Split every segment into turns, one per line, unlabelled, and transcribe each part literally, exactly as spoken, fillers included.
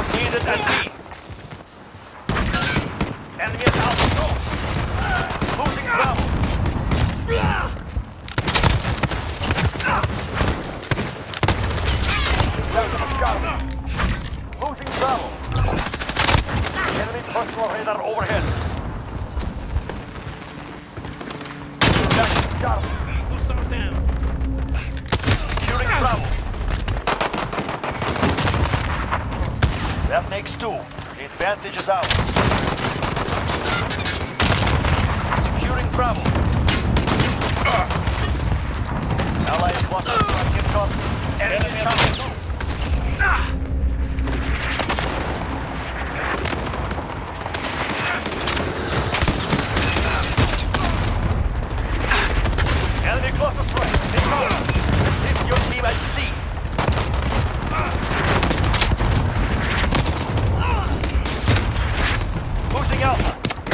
You're needed at B. Enemy at Alpha. Go. Losing Bravo. Losing Bravo. Enemy personal radar overhead.
Booster down.
Securing Bravo. That makes two. The advantage is ours. Securing Bravo. Allied cluster strike incoming. Enemy coming. Enemy cluster strike. Incoming. Assist your team at C. Losing Alpha.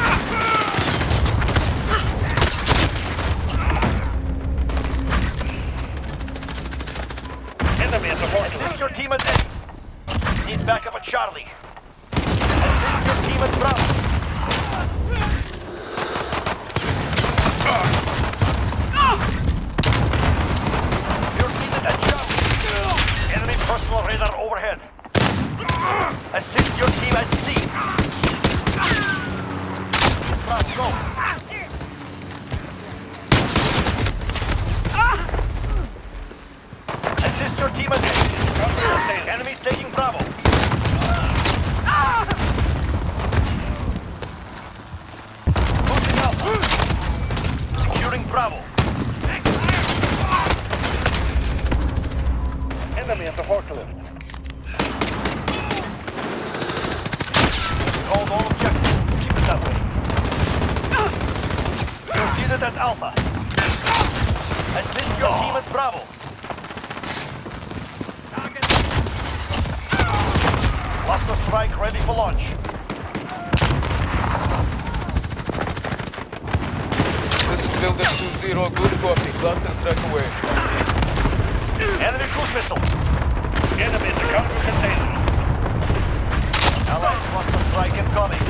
Enemy at the fortress.
Assist your team at A. Need backup at Charlie. Assist your team at Bravo. You're needed at Charlie. Enemy personal radar overhead. Assist your team at C. Bravo, go. Assist your team at A. Enemies taking Bravo. Losing Alpha. Securing Bravo.
Enemy at the forklift.
Hold all objectives. Keep it that way. You're needed at Alpha. Assist your team at Bravo. Cluster strike ready for launch.
This is Builder two zero, good copy. Cluster strike away.
Enemy cruise missile.
Enemy at the cargo container.
Allied cluster strike incoming.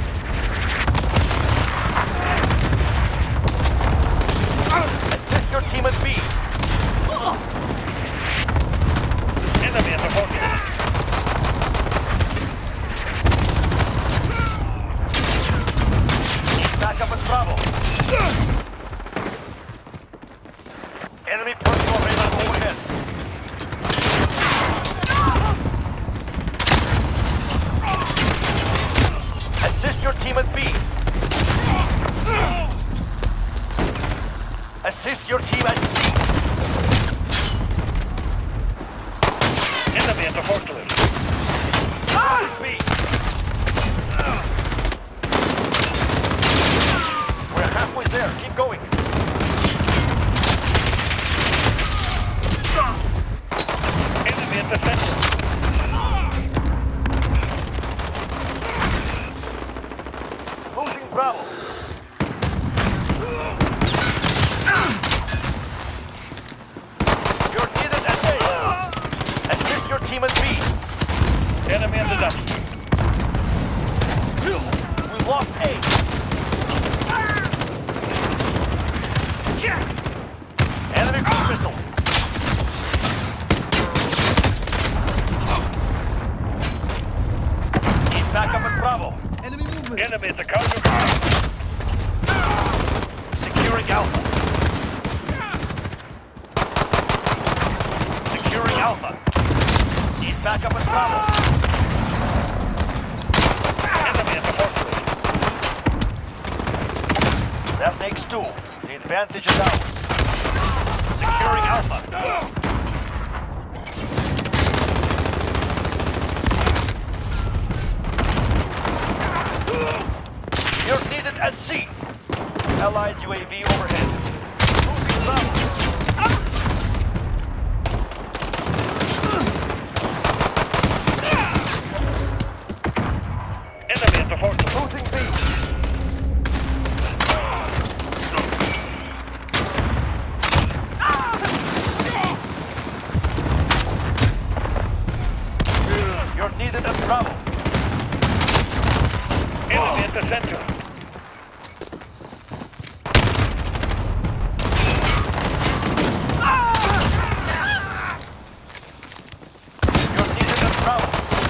Assist your team at B.
Enemy at the fortress.
Back up at Bravo. Enemy personal radar overhead. Assist your team at B. Assist your team at C.
Enemy at the forklift.
B. We're halfway there. Keep going.
Enemy at the center.
Losing Bravo. You're needed at A. Assist your team at B.
Enemy at the duct.
We lost A. Enemy cruise missile. Need backup at Bravo.
Enemy at the cargo container.
Securing Alpha. Securing Alpha. Need backup at Bravo.
Enemy at the fortress.
That makes two. The advantage is ours. Securing Alpha. You're needed at C. Allied U A V overhead. Losing Bravo.
Enemy at the fortress.
Losing B. You're needed at at Bravo.
Enemy at the center.
You're needed at Bravo.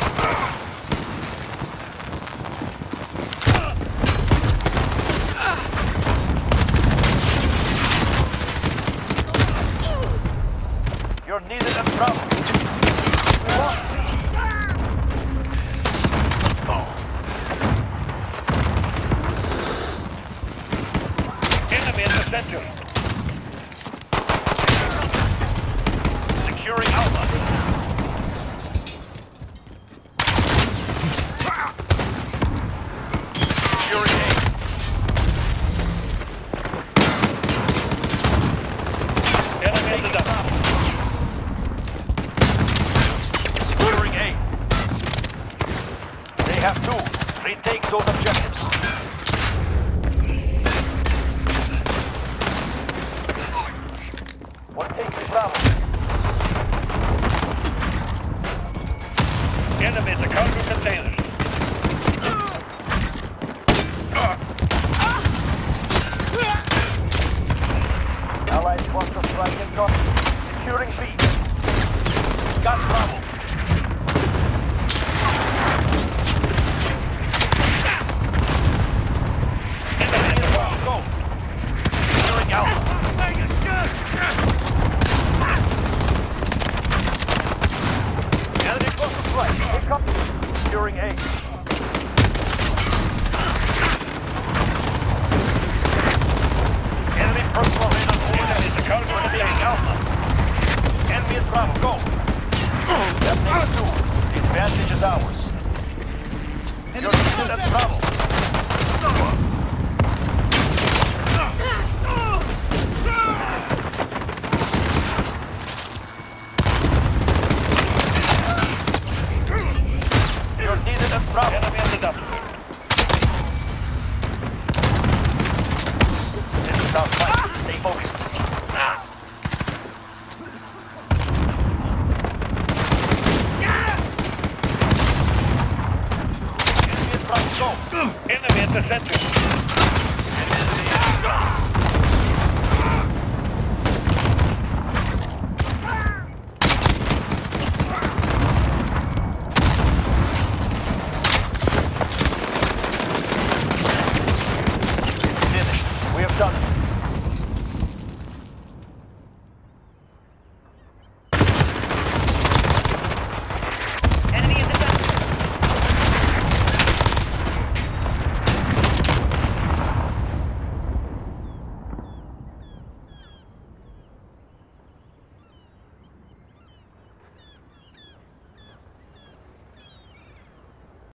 You're needed at Bravo.
Enemy at the center.
Securing Alpha. Securing A.
Enemy at the dump.
Securing A. They have two. Retake those objectives. We're taking Bravo.
Enemy at the cargo containers.
Allied cluster strike incoming. Securing B. Got Bravo.
Enemy at the bomb.
Go. Securing Alpha. Enemy cluster strike. Incoming. Securing A. Enemy personal radar
Enemy at the cargo
Taking
containers.
Alpha. Enemy at Bravo. Go. That makes two. The advantage is ours. You're needed at Bravo. You're needed at Bravo.
Enemy at the dump.
This is our fight. Stay focused. Enemy at Bravo. Go.
Enemy at the center.
Enemy at the